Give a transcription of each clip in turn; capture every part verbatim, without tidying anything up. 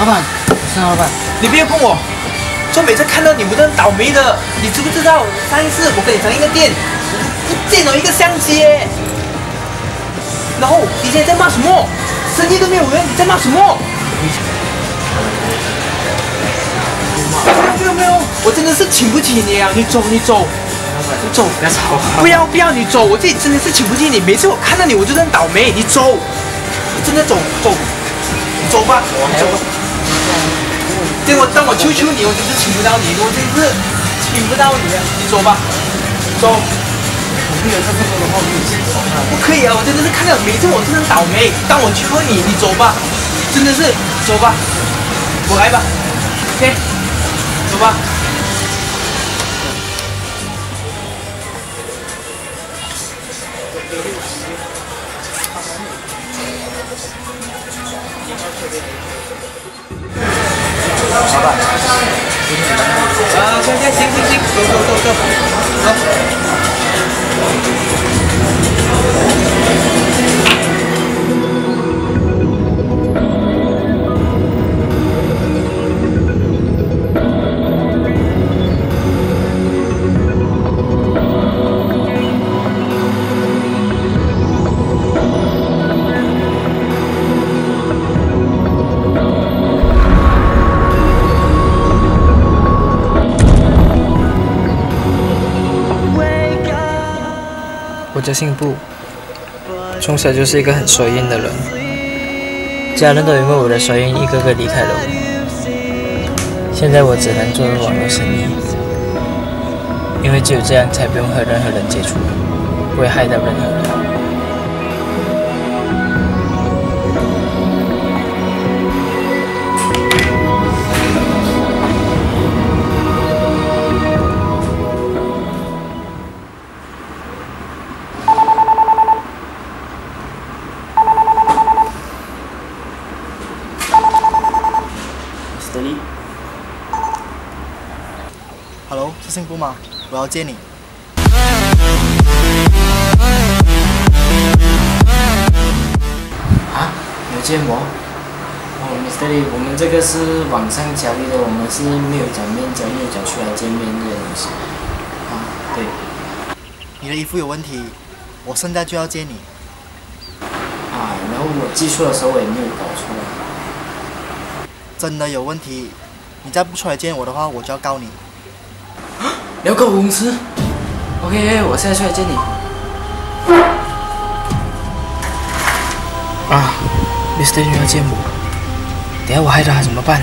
老板，是老板， 你不要碰我！就每次看到你，我都很倒霉的。你知不知道？上一次我跟你上一个店，不见了一个相机耶。然后你现在在骂什么？生意都没有人，你在骂什么？没有没有，我真的是请不起你啊！你走你走，你走， 不要吵！ 不要不要，你走！我自己真的是请不起你。每次我看到你，我就很倒霉。你走，你真的走走，你走吧，走吧。对我，当我求求你，我真是请不到你，我真是请不到你啊！你走吧，走。 我不能这么多的话，我就先走了。 不可以啊！我真的是看到每次我真的很倒霉。当我求你，你走吧，真的是走吧，我来吧 ，OK， 走吧。 老板， 啊，行行行行行，走走走走，走。 我叫姓布，从小就是一个很衰运的人，家人都因为我的衰运一个个离开了我。现在我只能做网络生意，因为只有这样才不用和任何人接触，不会害到任何人。 Hello， 是姓布吗？我要接你。 啊？有见我？哦 ，Mister Lee，我们这个是网上交易的，我们是没有讲面交，没有讲出来见面这些东西。啊，对。 你的衣服有问题，我现在就要接你。 啊，然后我寄出的时候我也没有搞出来。 真的有问题，你再不出来见我的话，我就要告你。 你要告我公司 ？OK， 我现在出来见你。啊 ，Mister Lee 要见我，等下我害到他怎么办？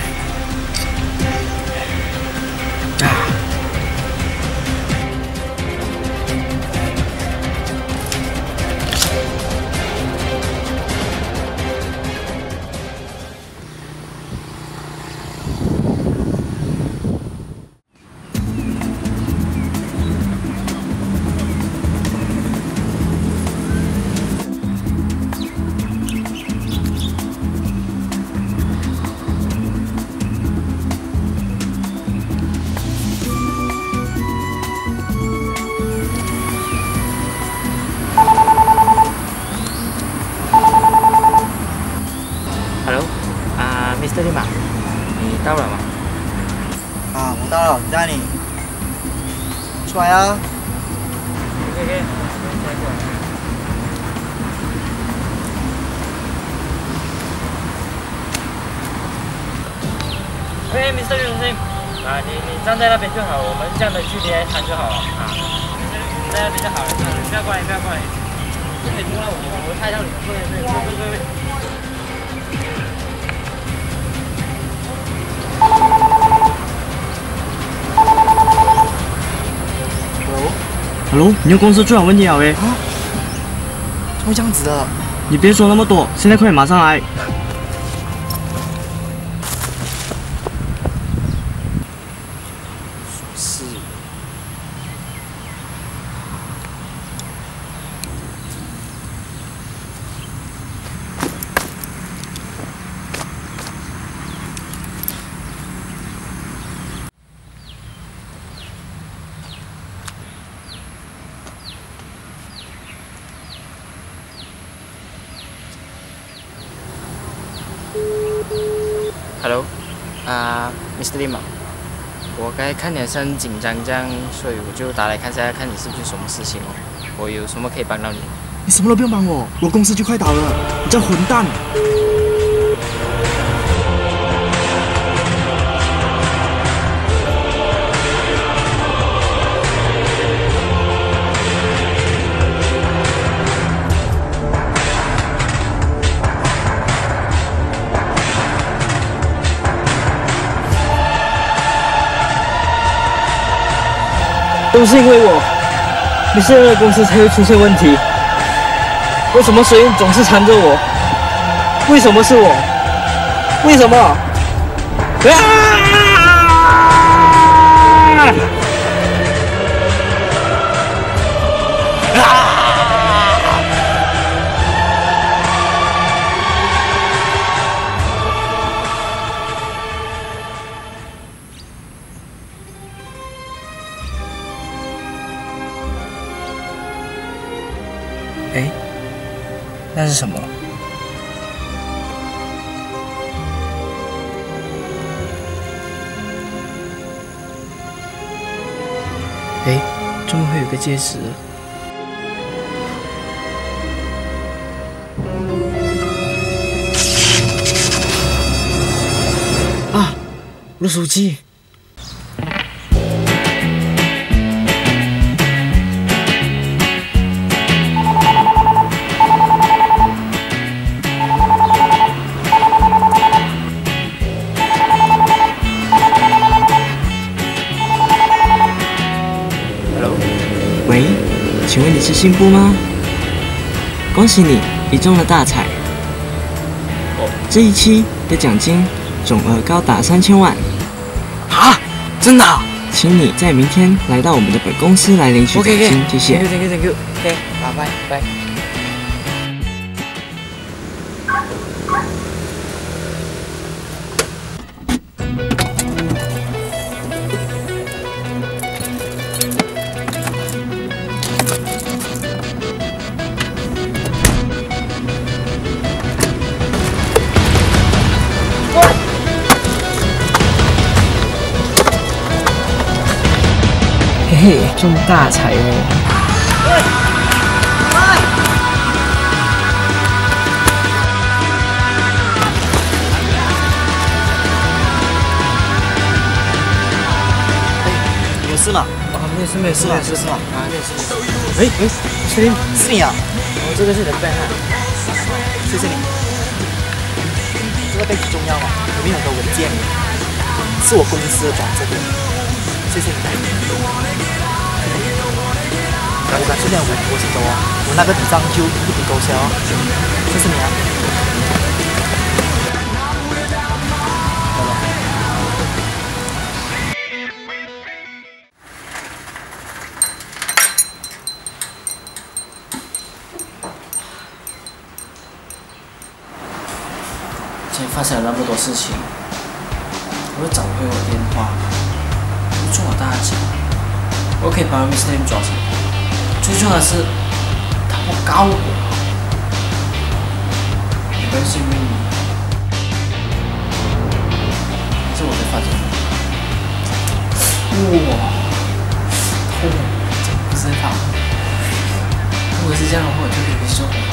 啊！Mister Lee 嘛，你到了吗？ 啊，我到了，在哪里？出来啊 ！OK OK， 过来过来。OK，Mister Lee 先生，啊，你你站在那边就好，我们这样的距离来谈就好了啊。在那边就好了，不要过来，不要过来。这里过来，我我拍到你，对对对对对对。 Hello， 你的公司出了问题了喂！ 啊？怎么会这样子的？ 你别说那么多，现在快点马上来！ 是。 Hello， 啊、uh, ，Mister Lim 啊，我刚才看你好像紧张这样，所以我就打来看一下，看你是不是什么事情哦，我有什么可以帮到你？ 你什么都不用帮我，我公司就快倒了，你这混蛋！ 都是因为我，你现在的公司才会出现问题。为什么水印总是缠着我？为什么是我？为什么？啊！啊！ 哎，那是什么？哎，怎么会有个戒指？ 啊，我的手机。 喂，请问你是新妇吗？恭喜你，你中了大彩！这一期的奖金总额高达三千万。 啊，真的、啊？ 请你在明天来到我们的本公司来领取奖金，谢谢。 Thank you, thank you, OK， 拜拜拜。嘿嘿，中大彩哦！ 有事吗？ 啊，没事没事是吗？ 没事是吗？ 啊，没事没事。 哎哎，是你， 是你啊！ 我这个是你的背啊。 谢谢你。这个背很重要吗？里面有个文件，是我公司的转正。谢谢你。我感谢你，我我先走哦。我那个底账就一笔勾销哦。谢谢你啊。好了。 今天发生了那么多事情，我又找不回我电话，我中了大奖，我可以把 Mister Lim 抓起来。最重要的是，他不告我，没关系，因为你，这我才发现。哇，痛，这不是他。如果是这样的话，我就可以接受了。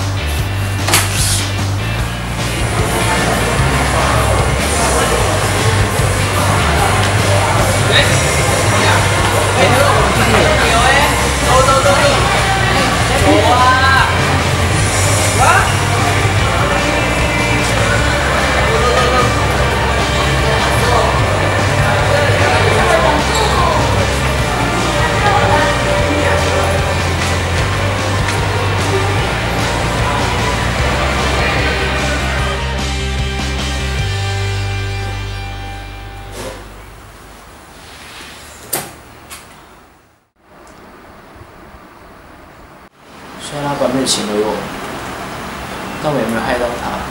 虽然老板没有请回我，但我也没有害到他。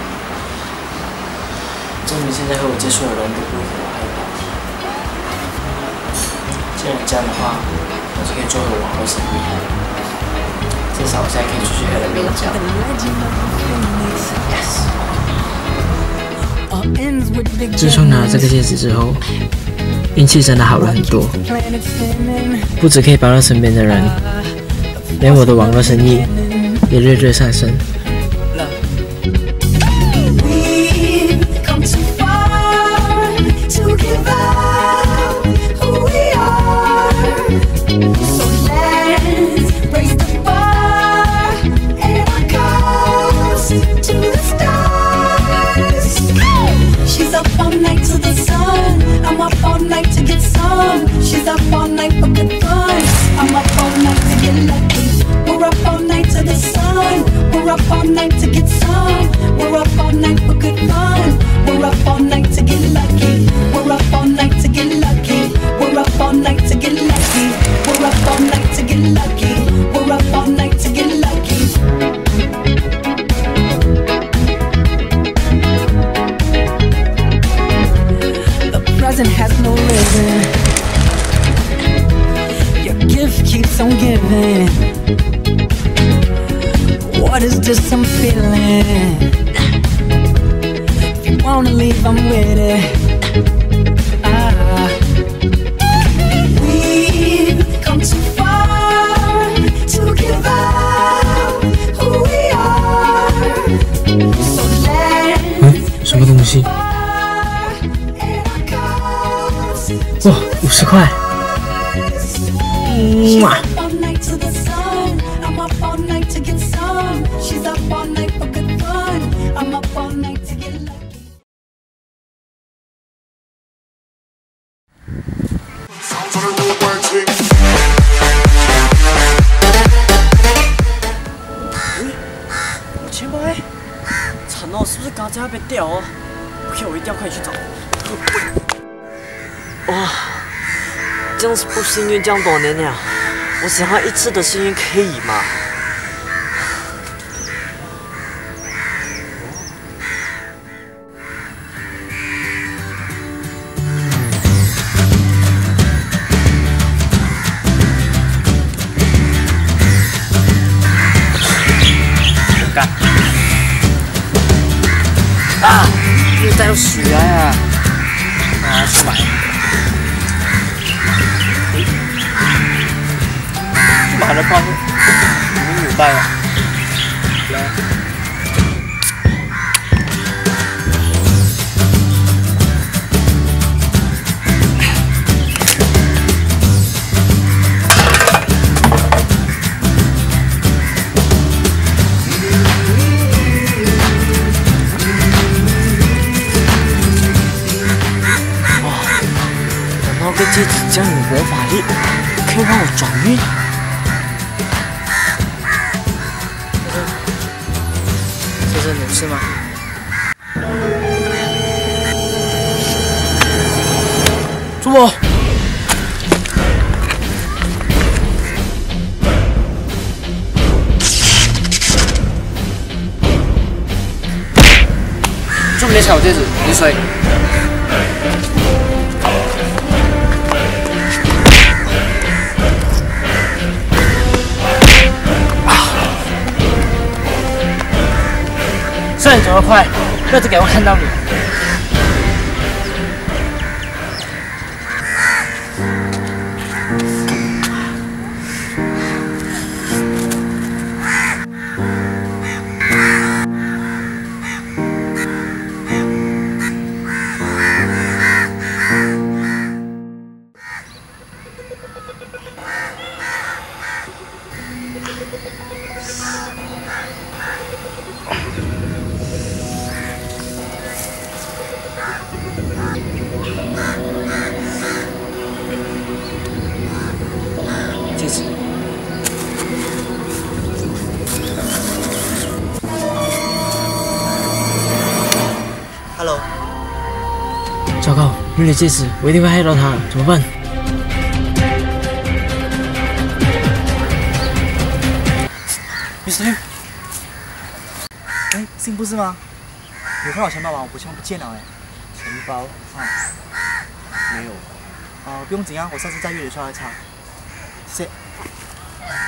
证明现在和我接触的人都不会和我害怕。既然这样的话，我就可以做回往后生意。至少我现在可以出去和人比较。Yes。 自从拿了这个戒指之后，运气真的好了很多。不只可以帮到身边的人，连我的网络生意也日日上升。 Has no limit. Your gift keeps on giving. What is this I'm feeling? If you wanna leave, I'm with it. Ah. We've come too far to give up who we are. So let's 什么东西？ 哇，五十块！哇！ 我钱包哎，惨哦，是不是刚才被掉哦 ？OK， 我一定要快点去找。 哇，这样是不幸运这样多年了，我想要一次的幸运可以吗？ 干！啊！又带有水啊！啊，去买。 买了泡沫，你明白了？来， 哇，那个戒指这样有魔法力，可以让我转运。 这是你是吗？朱某，朱某，你抢我戒指，你是谁？虽然你走得快，不只给我看到你。戒指。 Hello。 糟糕，没了戒指，我一定会害到他，怎么办？ Mister Liu， 哎，信不是吗？有看到钱包吗？我钱包不见了哎。钱包啊，没有。啊、呃，不用紧啊，我下次再约你出来查。谢谢。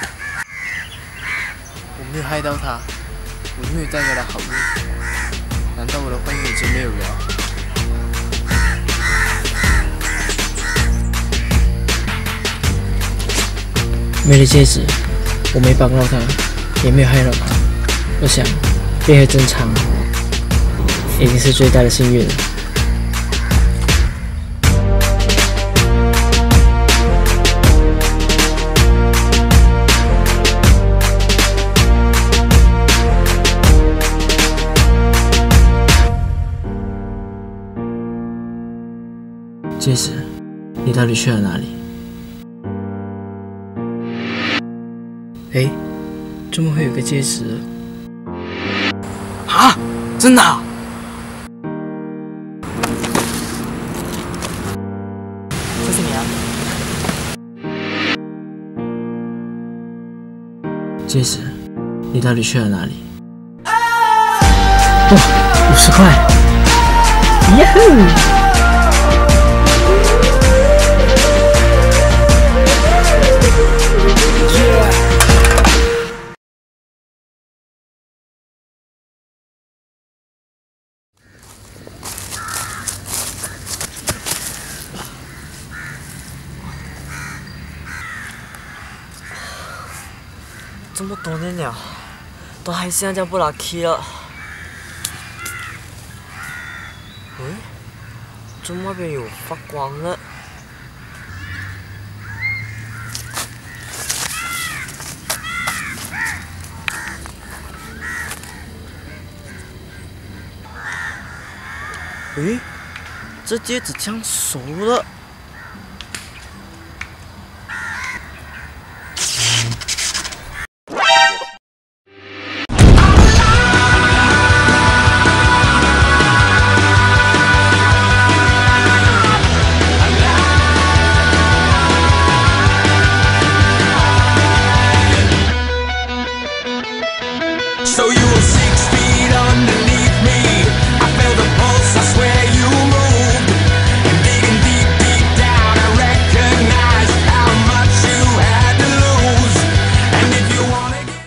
我没有害到他，我没有带给他好运， 难道我的婚姻已经没有了？没了戒指，我没帮到他，也没有害到他。我想，变回正常，已经是最大的幸运了。 戒指，你到底去了哪里？哎，怎么会有个戒指？ 啊，真的、啊？ 这是你啊？ 戒指，你到底去了哪里？哇，五十块！耶吼！ 这么多年了，都还是这样不 lucky 了。喂，怎么那边有发光了？喂，这戒指这样熟了。 So you